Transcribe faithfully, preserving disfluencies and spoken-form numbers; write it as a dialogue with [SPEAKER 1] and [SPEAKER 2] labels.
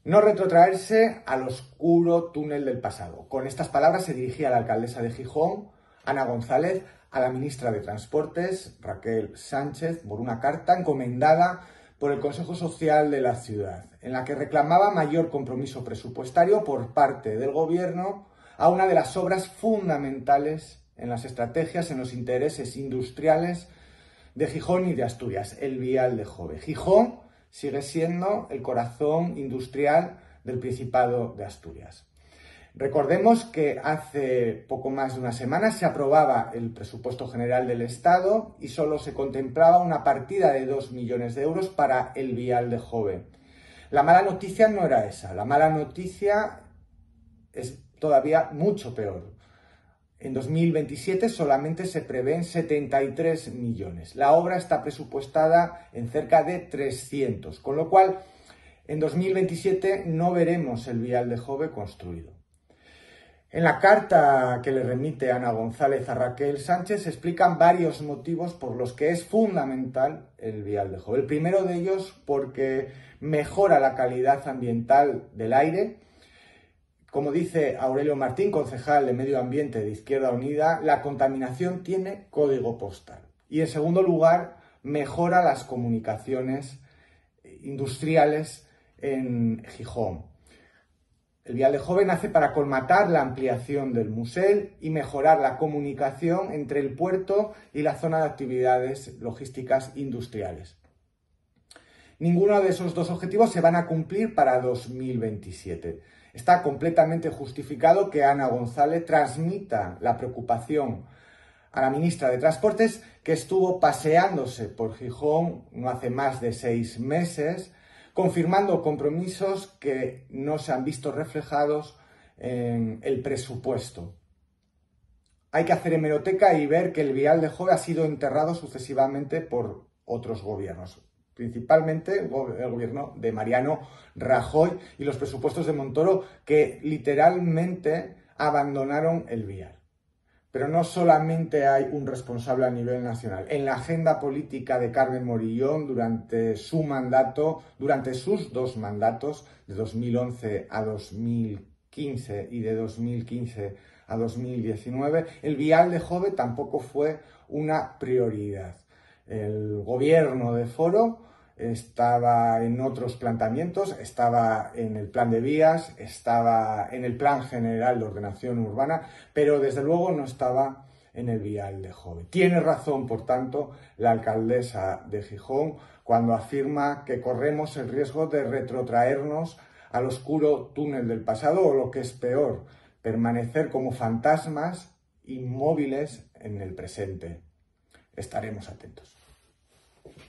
[SPEAKER 1] No retrotraerse al oscuro túnel del pasado. Con estas palabras se dirigía la alcaldesa de Gijón, Ana González, a la ministra de Transportes, Raquel Sánchez, por una carta encomendada por el Consejo Social de la ciudad, en la que reclamaba mayor compromiso presupuestario por parte del Gobierno a una de las obras fundamentales en las estrategias, en los intereses industriales de Gijón y de Asturias, el vial de Jove. Gijón sigue siendo el corazón industrial del Principado de Asturias. Recordemos que hace poco más de una semana se aprobaba el presupuesto general del Estado y solo se contemplaba una partida de dos millones de euros para el vial de Jove. La mala noticia no era esa, la mala noticia es todavía mucho peor. En dos mil veintisiete solamente se prevén setenta y tres millones. La obra está presupuestada en cerca de trescientos, con lo cual en dos mil veintisiete no veremos el vial de Jove construido. En la carta que le remite Ana González a Raquel Sánchez se explican varios motivos por los que es fundamental el vial de Jove. El primero de ellos porque mejora la calidad ambiental del aire. Como dice Aurelio Martín, concejal de Medio Ambiente de Izquierda Unida, la contaminación tiene código postal. Y en segundo lugar, mejora las comunicaciones industriales en Gijón. El vial de Jove nace para colmatar la ampliación del Musel y mejorar la comunicación entre el puerto y la zona de actividades logísticas industriales. Ninguno de esos dos objetivos se van a cumplir para dos mil veintisiete. Está completamente justificado que Ana González transmita la preocupación a la ministra de Transportes, que estuvo paseándose por Gijón no hace más de seis meses, confirmando compromisos que no se han visto reflejados en el presupuesto. Hay que hacer hemeroteca y ver que el vial de Jove ha sido enterrado sucesivamente por otros gobiernos, principalmente el gobierno de Mariano Rajoy y los presupuestos de Montoro, que literalmente abandonaron el vial. Pero no solamente hay un responsable a nivel nacional. En la agenda política de Carmen Morillón durante su mandato, durante sus dos mandatos, de dos mil once a dos mil quince y de dos mil quince a dos mil diecinueve, el vial de Jove tampoco fue una prioridad. El gobierno de Foro estaba en otros planteamientos, estaba en el plan de vías, estaba en el plan general de ordenación urbana, pero desde luego no estaba en el vial de Jove. Tiene razón, por tanto, la alcaldesa de Gijón cuando afirma que corremos el riesgo de retrotraernos al oscuro túnel del pasado o, lo que es peor, permanecer como fantasmas inmóviles en el presente. Estaremos atentos.